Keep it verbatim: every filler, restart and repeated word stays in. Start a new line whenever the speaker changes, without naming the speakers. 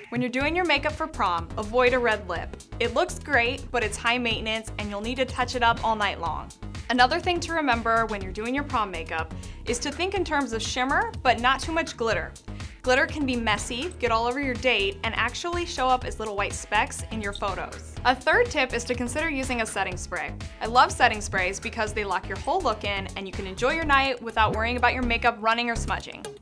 When you're doing your makeup for prom, avoid a red lip. It looks great, but it's high maintenance and you'll need to touch it up all night long. Another thing to remember when you're doing your prom makeup is to think in terms of shimmer, but not too much glitter. Glitter can be messy, get all over your date, and actually show up as little white specks in your photos. A third tip is to consider using a setting spray. I love setting sprays because they lock your whole look in and you can enjoy your night without worrying about your makeup running or smudging.